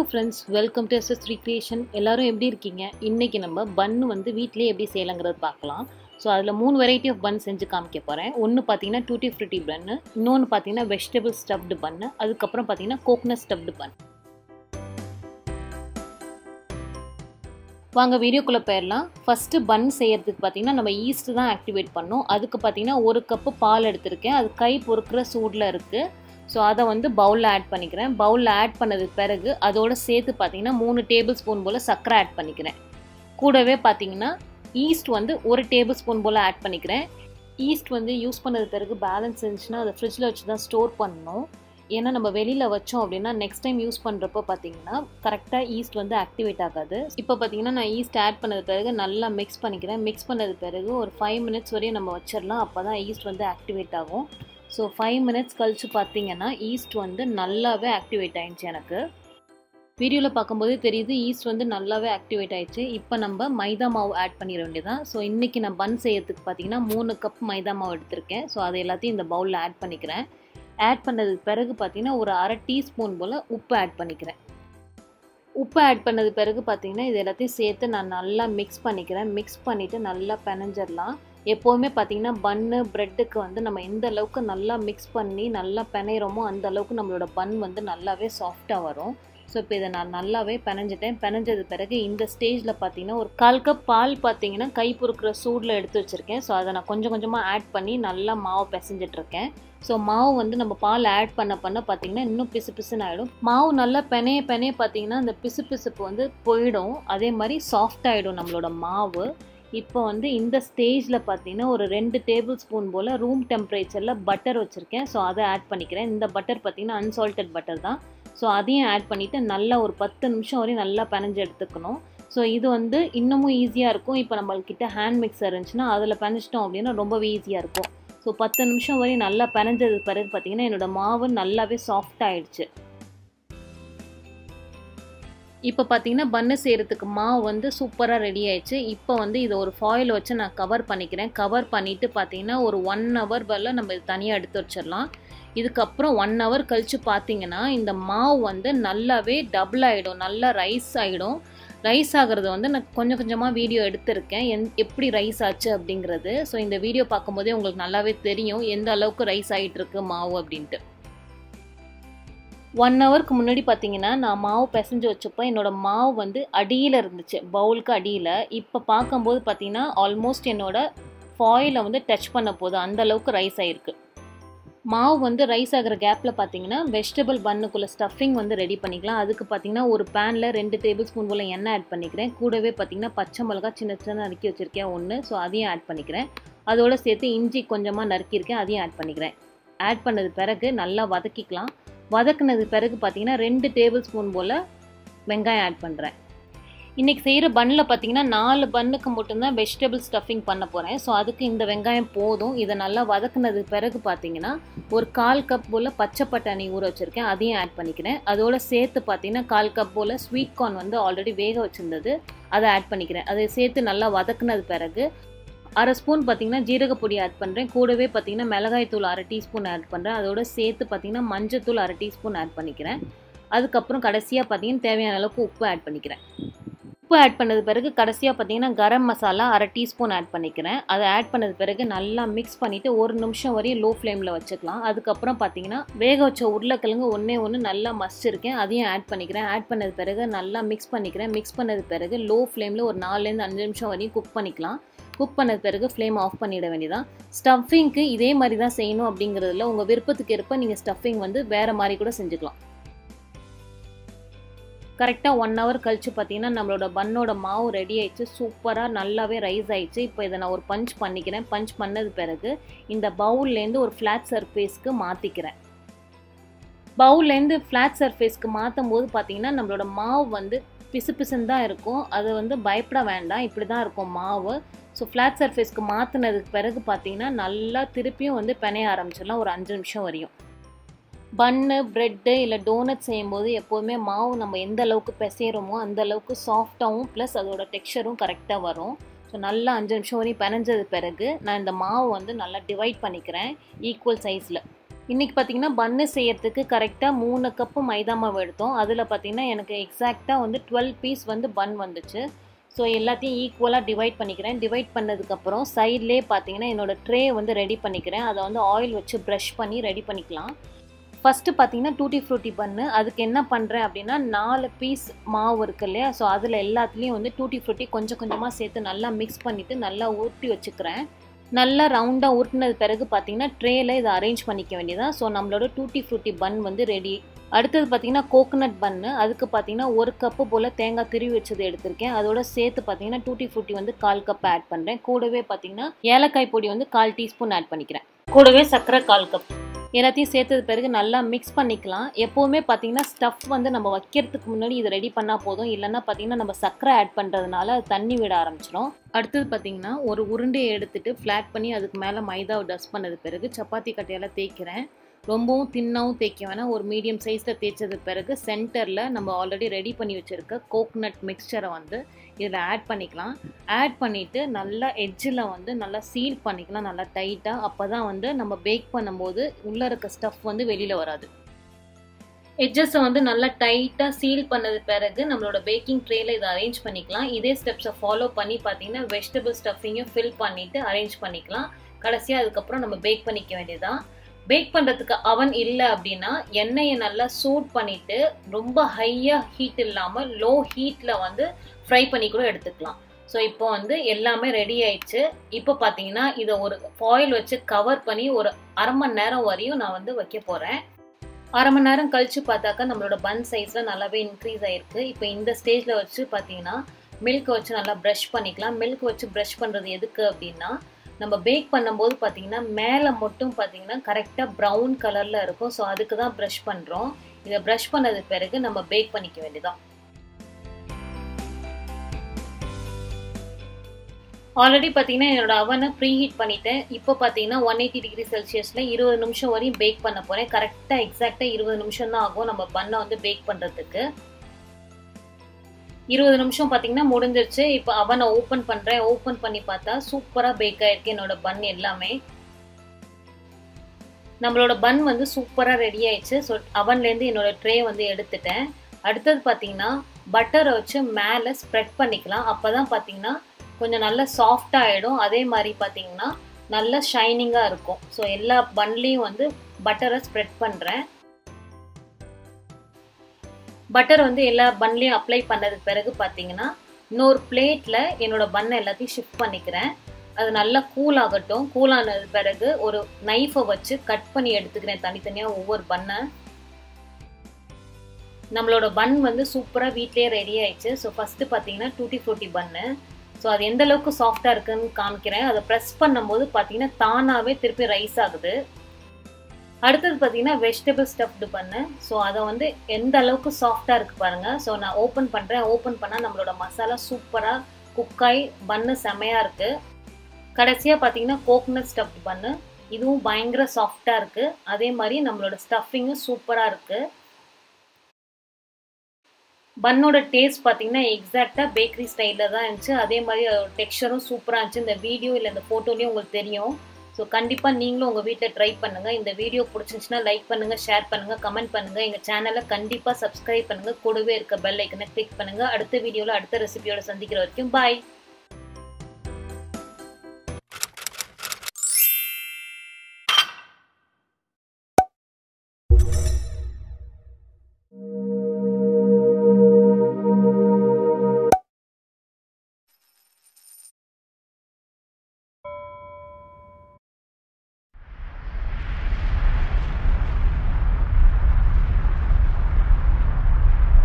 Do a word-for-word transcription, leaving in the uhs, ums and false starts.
Hello friends, welcome to S S Recreation. எல்லாரும் எப்படி இருக்கீங்க? இன்னைக்கு நம்ம பன் வந்து வீட்லயே எப்படி செய்யலாம்ங்கறது பார்க்கலாம். சோ அதுல மூணு வெரைட்டி ஆஃப் பன் செஞ்சு காமிக்க போறேன். ஒன்னு பாத்தீங்கன்னா Tutti Frutti bun, இன்னொன்னு பாத்தீங்கன்னா vegetable stuffed bun, அதுக்கு அப்புறம் பாத்தீங்கன்னா coconut stuffed bun. வாங்க வீடியோக்குள்ள போயிரலாம். ஃபர்ஸ்ட் பன் செய்யிறதுக்கு பாத்தீங்கன்னா நம்ம ஈஸ்ட் தான் ஆக்டிவேட் பண்ணனும். அதுக்கு பாத்தீங்கன்னா ஒரு கப் பால் எடுத்துர்க்கேன். அது கை பொறுக்குற சூடுல இருக்கு. So அதை வந்து பவுல்ல ஆட் பண்ணிக்கிறேன். பவுல்ல ஆட் பண்ணதுக்கு பிறகு அதோட சேர்த்து பாத்தீங்கன்னா மூணு டேபிள் ஸ்பூன் போல சர்க்கரை ஆட் பண்ணிக்கிறேன். கூடவே பாத்தீங்கன்னா ஈஸ்ட் வந்து ஒரு டேபிள் ஸ்பூன் போல ஆட் பண்ணிக்கிறேன். ஈஸ்ட் வந்து யூஸ் பண்ணது பிறகு பேலன்ஸ் இருந்துச்சுன்னா அதை ஃப்ரிட்ஜ்ல வச்சு தான் ஸ்டோர் பண்ணணும். ஏன்னா நம்ம வெளியில வச்சோம் அப்படின்னா நெக்ஸ்ட் டைம் யூஸ் பண்றப்ப பாத்தீங்கன்னா கரெக்டா ஈஸ்ட் வந்து ஆக்டிவேட் ஆகாது. இப்போ பாத்தீங்கன்னா நான் ஈஸ்ட் ஆட் பண்ணது பிறகு நல்லா மிக்ஸ் பண்ணிக்கிறேன். மிக்ஸ் பண்ணது பிறகு ஒரு ஃபைவ் மினிட்ஸ் வரையும் நம்ம வச்சிடலாம். அப்பதான் ஈஸ்ட் வந்து ஆக்டிவேட் ஆகும். ஸோ ஃபைவ் மினிட்ஸ் கழிச்சு பார்த்தீங்கன்னா ஈஸ்ட் வந்து நல்லாவே ஆக்டிவேட் ஆயிடுச்சு. எனக்கு வீடியோவில் பார்க்கும்போதே தெரியுது ஈஸ்ட் வந்து நல்லாவே ஆக்டிவேட் ஆயிடுச்சு. இப்போ நம்ம மைதா மாவு ஆட் பண்ணிட வேண்டியதான். ஸோ இன்றைக்கி நான் பன் செய்யறதுக்கு பார்த்தீங்கன்னா மூணு கப் மைதா மாவு எடுத்திருக்கேன். ஸோ அதை எல்லாத்தையும் இந்த பவுலில் ஆட் பண்ணிக்கிறேன். ஆட் பண்ணதுக்கு பிறகு பார்த்தீங்கன்னா ஒரு அரை டீஸ்பூன் போல் உப்பு ஆட் பண்ணிக்கிறேன். உப்பு ஆட் பண்ணது பிறகு பார்த்தீங்கன்னா இது எல்லாத்தையும் சேர்த்து நான் நல்லா மிக்ஸ் பண்ணிக்கிறேன். மிக்ஸ் பண்ணிவிட்டு நல்லா பிணைஞ்சிடலாம். எப்போவுமே பார்த்தீங்கன்னா பன்னு ப்ரெட்டுக்கு வந்து நம்ம எந்த அளவுக்கு நல்லா மிக்ஸ் பண்ணி நல்லா பிணையிறோமோ அந்த அளவுக்கு நம்மளோட பன் வந்து நல்லாவே சாஃப்டாக வரும். ஸோ இப்போ இதை நான் நல்லாவே பிணைஞ்சிட்டேன். பிணைஞ்சது பிறகு இந்த ஸ்டேஜில் பார்த்தீங்கன்னா ஒரு கால் கப் பால் பார்த்தீங்கன்னா கை பொறுக்கிற சூடில் எடுத்து வச்சுருக்கேன். ஸோ அதை நான் கொஞ்சம் கொஞ்சமாக ஆட் பண்ணி நல்லா மாவு பிசைஞ்சிட்ருக்கேன். ஸோ மாவு வந்து நம்ம பால் ஆட் பண்ண பண்ண பார்த்தீங்கன்னா இன்னும் பிசு பிசுன்னு ஆகிடும். மாவு நல்லா பெனைய பெனைய பார்த்தீங்கன்னா அந்த பிசு பிசுப்பு வந்து போயிடும். அதே மாதிரி சாஃப்ட் ஆகிடும் நம்மளோட மாவு. இப்போ வந்து இந்த ஸ்டேஜில் பார்த்தீங்கன்னா ஒரு ரெண்டு டேபிள் ஸ்பூன் போல் ரூம் டெம்பரேச்சரில் பட்டர் வச்சுருக்கேன். ஸோ அதை ஆட் பண்ணிக்கிறேன். இந்த பட்டர் பார்த்தீங்கன்னா அன்சால்டட் பட்டர் தான். ஸோ அதையும் ஆட் பண்ணிவிட்டு நல்லா ஒரு பத்து நிமிஷம் வரையும் நல்லா பிணைஞ்சு எடுத்துக்கணும். ஸோ இது வந்து இன்னமும் ஈஸியாக இருக்கும். இப்போ நம்மள்கிட்ட ஹேண்ட் மிக்சர் இருந்துச்சுன்னா அதில் பிணைச்சிட்டோம் அப்படின்னா ரொம்பவே ஈஸியாக இருக்கும். ஸோ பத்து நிமிஷம் வரையும் நல்லா பிணைஞ்சது பிறகு பார்த்தீங்கன்னா என்னோடய மாவு நல்லாவே சாஃப்ட் ஆகிடுச்சு. இப்போ பார்த்தீங்கன்னா பன்னு செய்கிறதுக்கு மாவு வந்து சூப்பராக ரெடி ஆயிடுச்சு. இப்போ வந்து இதை ஒரு ஃபாயில் வச்சு நான் கவர் பண்ணிக்கிறேன். கவர் பண்ணிவிட்டு பார்த்தீங்கன்னா ஒரு ஒன் ஹவர் வரல நம்ம இது தனியாக எடுத்து வச்சிடலாம். இதுக்கப்புறம் ஒன் ஹவர் கழித்து பார்த்தீங்கன்னா இந்த மாவு வந்து நல்லாவே டபுள் ஆகிடும், நல்லா ரைஸ் ஆகிடும். ரைஸ் ஆகிறது வந்து நான் கொஞ்சம் கொஞ்சமாக வீடியோ எடுத்திருக்கேன் எந் எப்படி ரைஸ் ஆச்சு அப்படிங்கிறது. ஸோ இந்த வீடியோ பார்க்கும்போதே உங்களுக்கு நல்லாவே தெரியும் எந்த அளவுக்கு ரைஸ் ஆகிட்டுருக்கு மாவு அப்படின்ட்டு. ஒன் ஹவருக்கு முன்னாடி பார்த்தீங்கன்னா நான் மாவு பிசைஞ்சு வச்சப்போ என்னோடய மாவு வந்து அடியில் இருந்துச்சு, பவுலுக்கு அடியில். இப்போ பார்க்கும்போது பார்த்தீங்கன்னா ஆல்மோஸ்ட் என்னோடய ஃபாயிலை வந்து டச் பண்ண போது அந்தளவுக்கு ரைஸ் ஆகிருக்கு. மாவு வந்து ரைஸ் ஆகிற கேப்பில் பார்த்தீங்கன்னா வெஜிடபிள் பன்னுக்குள்ளே ஸ்டஃபிங் வந்து ரெடி பண்ணிக்கலாம். அதுக்கு பார்த்தீங்கன்னா ஒரு பேனில் ரெண்டு டேபிள் ஸ்பூன் போல் எண்ணெய் ஆட் பண்ணிக்கிறேன். கூடவே பார்த்தீங்கன்னா பச்சை மிளகா சின்ன சின்ன நறுக்கி வச்சுருக்கேன் ஒன்று. ஸோ அதையும் ஆட் பண்ணிக்கிறேன். அதோடு சேர்த்து இஞ்சி கொஞ்சமாக நறுக்கியிருக்கேன், அதையும் ஆட் பண்ணிக்கிறேன். ஆட் பண்ணது பிறகு நல்லா வதக்கிக்கலாம். வதக்குனது பிறகு பார்த்தீங்கன்னா ரெண்டு டேபிள் ஸ்பூன் போல் வெங்காயம் ஆட் பண்ணுறேன். இன்றைக்கி செய்கிற பன்னில் பார்த்தீங்கன்னா நாலு பன்னுக்கு மட்டும்தான் வெஜிடபிள் ஸ்டஃபிங் பண்ண போகிறேன். ஸோ அதுக்கு இந்த வெங்காயம் போதும். இதை நல்லா வதக்குனது பிறகு பார்த்தீங்கன்னா ஒரு கால் கப் போல் பச்சை பட்டாணி ஊற வச்சுருக்கேன், அதையும் ஆட் பண்ணிக்கிறேன். அதோடு சேர்த்து பார்த்தீங்கன்னா கால் கப் போல் ஸ்வீட் கார்ன் வந்து ஆல்ரெடி வேக வச்சுருந்தது, அதை ஆட் பண்ணிக்கிறேன். அதை சேர்த்து நல்லா வதக்குனது பிறகு அரை ஸ்பூன் பார்த்தீங்கன்னா ஜீரகப்பொடி ஆட் பண்ணுறேன். கூடவே பார்த்தீங்கன்னா மிளகாய் தூள் அரை டீஸ்பூன் ஆட் பண்ணுறேன். அதோட சேர்த்து பார்த்தீங்கன்னா மஞ்சத்தூள் அரை டீஸ்பூன் ஆட் பண்ணிக்கிறேன். அதுக்கப்புறம் கடைசியாக பார்த்தீங்கன்னா தேவையான அளவுக்கு உப்பு ஆட் பண்ணிக்கிறேன். உப்பு ஆட் பண்ணது பிறகு கடைசியாக பார்த்தீங்கன்னா கரம் மசாலா அரை டீஸ்பூன் ஆட் பண்ணிக்கிறேன். அதை ஆட் பண்ணது பிறகு நல்லா மிக்ஸ் பண்ணிவிட்டு ஒரு நிமிஷம் வரையும் லோ ஃப்ளேமில் வச்சுக்கலாம். அதுக்கப்புறம் பார்த்தீங்கன்னா வேக வச்ச உருளைக்கிழங்கு ஒன்றே ஒன்று நல்லா மசிச்சிருக்கேன், அதையும் ஆட் பண்ணிக்கிறேன். ஆட் பண்ணது பிறகு நல்லா மிக்ஸ் பண்ணிக்கிறேன். மிக்ஸ் பண்ணது பிறகு லோ ஃப்ளேமில் ஒரு நாலுலேருந்து அஞ்சு நிமிஷம் வரையும் குக் பண்ணிக்கலாம். குக் பண்ணது பிறகு ஃப்ளேம் ஆஃப் பண்ணிட வேண்டியதான். ஸ்டஃபிங்க்கு இதே மாதிரி தான் செய்யணும் அப்படிங்கிறதுல உங்கள் விருப்பத்துக்கு ஏற்ப நீங்கள் ஸ்டஃபிங் வந்து வேறு மாதிரி கூட செஞ்சுக்கலாம். கரெக்டாக ஒன் ஹவர் கழிச்சு பார்த்தீங்கன்னா நம்மளோட பன்னோட மாவு ரெடி ஆயிடுச்சு. சூப்பராக நல்லாவே ரைஸ் ஆயிடுச்சு. இப்போ இதை நான் ஒரு பஞ்ச் பண்ணிக்கிறேன். பஞ்ச் பண்ணது பிறகு இந்த பவுல்லேருந்து ஒரு ஃப்ளாட் சர்ஃபேஸ்க்கு மாற்றிக்கிறேன். பவுல்லேருந்து ஃப்ளாட் சர்ஃபேஸ்க்கு மாற்றும் போது பார்த்தீங்கன்னா நம்மளோட மாவு வந்து பிசு பிசுன்னு தான் இருக்கும். அது வந்து பயப்பட வேண்டாம், இப்படி தான் இருக்கும் மாவு. ஸோ ஃப்ளாட் சர்ஃபேஸ்க்கு மாற்றினதுக்கு பிறகு பார்த்தீங்கன்னா நல்லா திருப்பியும் வந்து பிணைய ஆரம்பிச்சிடலாம் ஒரு அஞ்சு நிமிஷம் வரையும். பன்னு ப்ரெட்டு இல்லை டோனட் செய்யும்போது எப்போதுமே மாவு நம்ம எந்த அளவுக்கு பிசைகிறோமோ அந்த அளவுக்கு சாஃப்டாகவும் ப்ளஸ் அதோட டெக்ஸ்சரும் கரெக்டாக வரும். ஸோ நல்லா அஞ்சு நிமிஷம் வரையும் பிணைஞ்சது பிறகு நான் இந்த மாவு வந்து நல்லா டிவைட் பண்ணிக்கிறேன் ஈக்குவல் சைஸில். இன்றைக்கி பார்த்திங்கன்னா பன்னு செய்யறதுக்கு கரெக்டாக மூணு கப்பு மைதா மாவு எடுத்தோம். அதில் பார்த்திங்கன்னா எனக்கு எக்ஸாக்டாக வந்து டுவெல் பீஸ் வந்து பன் வந்துச்சு. ஸோ எல்லாத்தையும் ஈக்குவலாக டிவைட் பண்ணிக்கிறேன். டிவைட் பண்ணதுக்கப்புறம் சைட்லேயே பார்த்திங்கன்னா என்னோடய ட்ரே வந்து ரெடி பண்ணிக்கிறேன். அதை வந்து ஆயில் வச்சு ப்ரஷ் பண்ணி ரெடி பண்ணிக்கலாம். ஃபஸ்ட்டு பார்த்திங்கன்னா டூட்டி ஃப்ரூட்டி பன்னு. அதுக்கு என்ன பண்ணுறேன் அப்படின்னா நாலு பீஸ் மாவு இருக்குது இல்லையா, ஸோ அதில் எல்லாத்துலேயும் வந்து டூட்டி ஃப்ரூட்டி கொஞ்சம் கொஞ்சமாக சேர்த்து நல்லா மிக்ஸ் பண்ணிவிட்டு நல்லா ஊற்றி வச்சுக்கிறேன். நல்லா ரவுண்டாக உருட்டினது பிறகு பார்த்திங்கன்னா ட்ரேயில் இதை அரேஞ்ச் பண்ணிக்க வேண்டியதான். ஸோ நம்மளோட டூட்டி ஃப்ரூட்டி பன் வந்து ரெடி. அடுத்தது பார்த்திங்கன்னா கோகோனட் பன்னு. அதுக்கு பார்த்திங்கன்னா ஒரு கப்பு போல் தேங்காய் திருவி வச்சது எடுத்திருக்கேன். அதோட சேர்த்து பார்த்திங்கன்னா டூட்டி ஃப்ரூட்டி வந்து கால் கப் ஆட் பண்ணுறேன். கூடவே பார்த்திங்கன்னா ஏலக்காய் பொடி வந்து கால் டீஸ்பூன் ஆட் பண்ணிக்கிறேன். கூடவே சர்க்கரை கால் கப். எல்லாத்தையும் சேர்த்தது பிறகு நல்லா மிக்ஸ் பண்ணிக்கலாம். எப்போவுமே பார்த்திங்கன்னா ஸ்டஃப் வந்து நம்ம வைக்கிறதுக்கு முன்னாடி இதை ரெடி பண்ணால் போதும். இல்லைன்னா பார்த்திங்கன்னா நம்ம சர்க்கரை ஆட் பண்ணுறதுனால அது தண்ணி விட ஆரம்பிச்சிடும். அடுத்தது பார்த்திங்கன்னா ஒரு உருண்டையை எடுத்துகிட்டு ஃப்ளாட் பண்ணி அதுக்கு மேலே மைதாவை டஸ்ட் பண்ணது பிறகு சப்பாத்தி கட்டையால் தேய்க்கிறேன். ரொம்பவும் தின்னாகவும் தேய்க்க வேணாம். ஒரு மீடியம் சைஸில் தேய்ச்சது பிறகு சென்டரில் நம்ம ஆல்ரெடி ரெடி பண்ணி வச்சுருக்க கோகோனட் மிக்சரை வந்து இதில் ஆட் பண்ணிக்கலாம். ஆட் பண்ணிவிட்டு நல்லா எட்ஜில் வந்து நல்லா சீல் பண்ணிக்கலாம் நல்லா டைட்டாக. அப்போ தான் வந்து நம்ம பேக் பண்ணும்போது உள்ளே இருக்க ஸ்டஃப் வந்து வெளியில் வராது. எட்ஜஸை வந்து நல்லா டைட்டாக சீல் பண்ணது பிறகு நம்மளோட பேக்கிங் ட்ரேயில் இதை அரேஞ்ச் பண்ணிக்கலாம். இதே ஸ்டெப்ஸை ஃபாலோ பண்ணி பார்த்தீங்கன்னா வெஜிடபிள் ஸ்டஃபிங்கும் ஃபில் பண்ணிவிட்டு அரேஞ்ச் பண்ணிக்கலாம். கடைசியாக அதுக்கப்புறம் நம்ம பேக் பண்ணிக்க வேண்டியதான். பேக் பண்ணுறதுக்கு அவன் இல்லை அப்படின்னா எண்ணெயை நல்லா சூட் பண்ணிவிட்டு ரொம்ப ஹையாக ஹீட் இல்லாமல் லோ ஹீட்டில் வந்து ஃப்ரை பண்ணி கூட எடுத்துக்கலாம். ஸோ இப்போ வந்து எல்லாமே ரெடி ஆயிடுச்சு. இப்போ பார்த்தீங்கன்னா இதை ஒரு ஃபாயில் வச்சு கவர் பண்ணி ஒரு அரை மணி நேரம் வரையும் நான் வந்து வைக்க போகிறேன். அரை மணி நேரம் கழித்து பார்த்தாக்கா நம்மளோட பன் சைஸில் நல்லாவே இன்க்ரீஸ் ஆகிருக்கு. இப்போ இந்த ஸ்டேஜில் வச்சு பார்த்தீங்கன்னா மில்க் வச்சு நல்லா ப்ரஷ் பண்ணிக்கலாம். மில்க் வச்சு ப்ரஷ் பண்ணுறது எதுக்கு அப்படின்னா நம்ம பேக் பண்ணும்போது பார்த்தீங்கன்னா மேலே மட்டும் பார்த்தீங்கன்னா கரெக்டாக ப்ரௌன் கலரில் இருக்கும். ஸோ அதுக்கு தான் ப்ரஷ் பண்ணுறோம். இதை ப்ரஷ் பண்ணது பிறகு நம்ம பேக் பண்ணிக்க வேண்டியதான். ஆல்ரெடி பார்த்தீங்கன்னா என்னோட அவனை ப்ரீ ஹீட் பண்ணிட்டேன். இப்போ பார்த்தீங்கன்னா ஒன் எயிட்டி டிகிரி செல்சியஸில் இருபது நிமிஷம் வரையும் பேக் பண்ண போகிறேன். கரெக்டாக எக்ஸாக்டாக இருபது நிமிஷம் தான் ஆகும் நம்ம பண்ணை வந்து பேக் பண்ணுறதுக்கு. இருபது நிமிஷம் பார்த்தீங்கன்னா முடிஞ்சிருச்சு. இப்போ அவனை ஓப்பன் பண்ணுறேன். ஓப்பன் பண்ணி பார்த்தா சூப்பராக பேக் ஆகிருக்கு என்னோட பன் எல்லாமே. நம்மளோட பன் வந்து சூப்பராக ரெடி ஆயிடுச்சு. ஸோ அவன்லேருந்து என்னோட ட்ரே வந்து எடுத்துட்டேன். அடுத்தது பார்த்தீங்கன்னா பட்டரை வச்சு மேலே ஸ்ப்ரெட் பண்ணிக்கலாம். அப்போ தான் பார்த்தீங்கன்னா கொஞ்சம் நல்லா சாஃப்டாக ஆகிடும். அதே மாதிரி பார்த்தீங்கன்னா நல்லா ஷைனிங்காக இருக்கும். ஸோ எல்லா பன்லேயும் வந்து பட்டரை ஸ்ப்ரெட் பண்ணுறேன். பட்டர் வந்து எல்லா பன்லேயும் அப்ளை பண்ணதுக்கு பிறகு பார்த்தீங்கன்னா இன்னொரு பிளேட்டில் என்னோட பன்னை எல்லாத்தையும் ஷிஃப்ட் பண்ணிக்கிறேன். அது நல்லா கூல் ஆகட்டும். கூல் ஆனது பிறகு ஒரு நைஃபை வச்சு கட் பண்ணி எடுத்துக்கிறேன் தனித்தனியாக ஒவ்வொரு பன்னை. நம்மளோட பன் வந்து சூப்பராக வீட்லேயே ரெடி ஆயிடுச்சு. ஸோ ஃபஸ்ட்டு பார்த்தீங்கன்னா டூட்டி ஃப்ரூட்டி பன்னு. ஸோ அது எந்த அளவுக்கு சாஃப்டாக இருக்குன்னு காமிக்கிறேன். அதை ப்ரெஸ் பண்ணும்போது பார்த்தீங்கன்னா தானாகவே திருப்பி ரைஸ் ஆகுது. அடுத்தது பார்த்தீங்கன்னா வெஜிடபிள் ஸ்டஃப்டு பண்ணு. ஸோ அதை வந்து எந்த அளவுக்கு சாஃப்டாக இருக்குது பாருங்கள். ஸோ நான் ஓப்பன் பண்ணுறேன். ஓப்பன் பண்ணால் நம்மளோட மசாலா சூப்பராக குக்காய் பன்னு செமையாக இருக்குது. கடைசியாக பார்த்தீங்கன்னா கோகோனட் ஸ்டஃப்டு பண்ணு. இதுவும் பயங்கர சாஃப்டாக இருக்குது. அதே மாதிரி நம்மளோட ஸ்டஃபிங்கும் சூப்பராக இருக்குது. பன்னோட டேஸ்ட் பார்த்தீங்கன்னா எக்ஸாக்டாக பேக்கரி ஸ்டைலில் தான் இருந்துச்சு. அதே மாதிரி அதோட டெக்ஸ்சரும் சூப்பராக இருந்துச்சு. இந்த வீடியோ இல்லை இந்த ஃபோட்டோலேயும் உங்களுக்கு தெரியும். ஸோ கண்டிப்பாக நீங்களும் உங்கள் வீட்டில் ட்ரை பண்ணுங்கள். இந்த வீடியோ பிடிச்சிருந்துச்சுன்னா லைக் பண்ணுங்கள், ஷேர் பண்ணுங்கள், கமெண்ட் பண்ணுங்கள். எங்கள் சேனலை கண்டிப்பாக சப்ஸ்கிரைப் பண்ணுங்கள். கூடவே இருக்க பெல் ஐக்கனை கிளிக் பண்ணுங்கள். அடுத்த வீடியோவில் அடுத்த ரெசிபியோட சந்திக்கிற வரைக்கும் பாய்.